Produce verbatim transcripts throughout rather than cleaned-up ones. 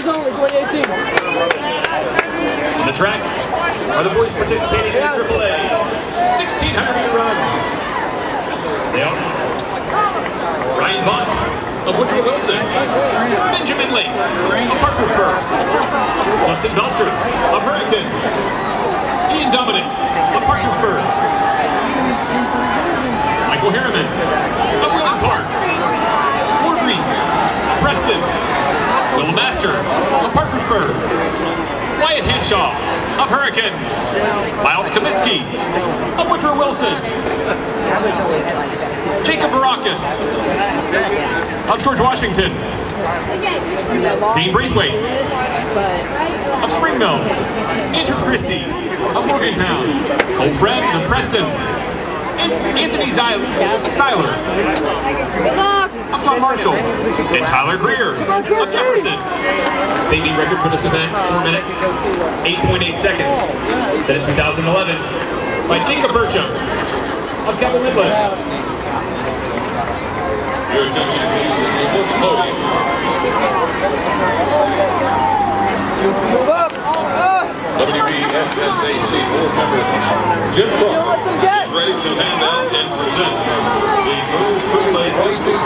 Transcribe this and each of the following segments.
Boys only, twenty eighteen. The track are the boys participating in the triple A sixteen hundred meter run. They are Ryan Vaught of Woodrow Wilson, Benjamin Lake of Parkersburg, Justin Belcher of Hurricane, Ian Dominic of Parkersburg, Michael Harriman of William Park, Ford Reese of Preston, Will Master of Parkersburg, Wyatt Henshaw of Hurricane, Miles Kaminsky of Woodrow Wilson, Jacob Barakis of George Washington, Zane Braithwaite of Spring Mill, Andrew Christie of Morgantown, Cole Brem of Preston, and Anthony Seiler of Tom Marshall, and Tyler Greer of Jefferson. State meet record for this event, four minutes, eight point eight seconds. Set in two thousand eleven by Jacob Burcham of Kevin Midland. Your attention, please, at the first podium. Move up! W B S S A C board member Jim Don't let them get! is ready to hand out and present the girls' triple A district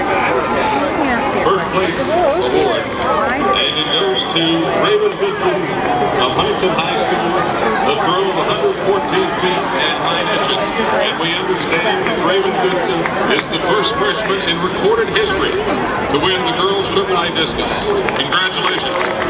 first place award. And it goes to Raven Goodson of Huntington High School, the throw of one hundred fourteen feet and nine inches. And we understand that Raven Goodson is the first freshman in recorded history to win the girls' triple A discus. Congratulations.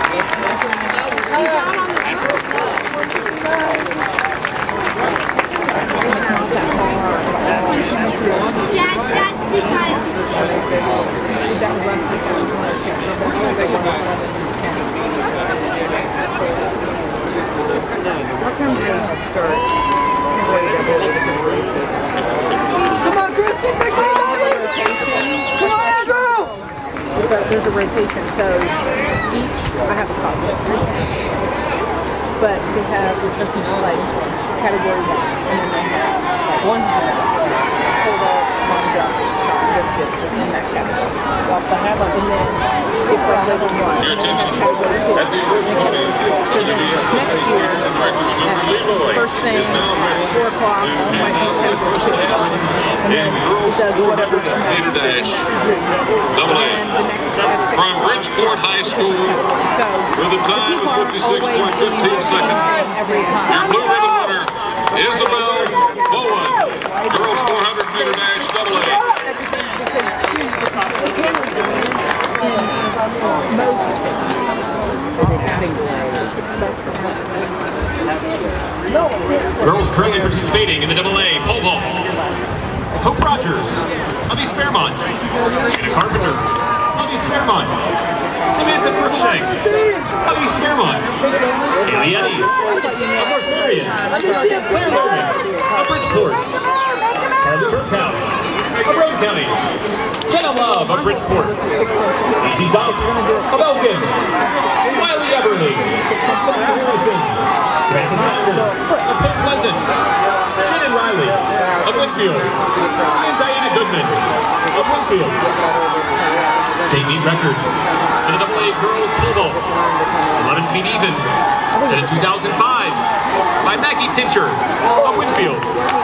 Come on, Christy, pick me up! Come on, Andrew! There's a rotation, so each, I have a copy, but they have like category one, and then they have like one hundred, pull up, long jump, shot, discus in that category. And then it's like level one. Your attention. Category two. At the first podium, So then next year, first thing at four o'clock, might be category two. And then it does whatever. Meter dash, double A, from Bridgeport High School, with a time of fifty-six point one five seconds. Your blue ribbon winner, Isabel Bowen, girls four hundred meter dash, double A. Most Girls currently participating in the double A pole vault. Hope Rogers of East Fairmont, Anna Carpenter of East Fairmont, Samantha Brookshank of East Fairmont, Haley Eddy of North Marion, Claire Logan of Bridgeport, Harley Kirkhouse of Roane County, Jenna Love of Bridgeport, Casey Zoff of Elgin, Wiley Everly of Harrison, Brandon Bender of Point Pleasant, Shannon Riley of Winfield, and Diana Goodman of Winfield. State meet record in the double A girls pole vault, eleven feet even, set in two thousand five by Maggie Tincher of Winfield.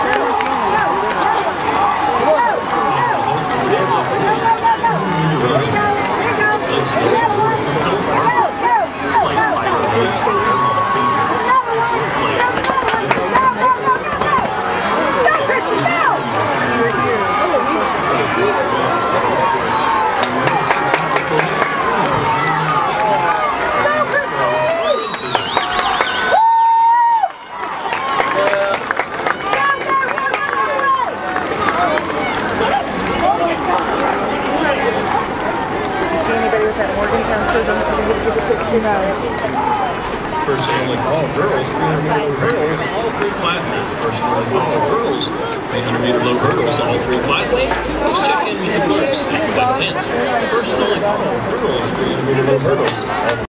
First only all girls, three hundred meter hurdles, all three classes. First only all girls, eight hundred meter low hurdles, all three classes. Please check in with your folks at the tenth. First only all girls, three hundred meter low hurdles.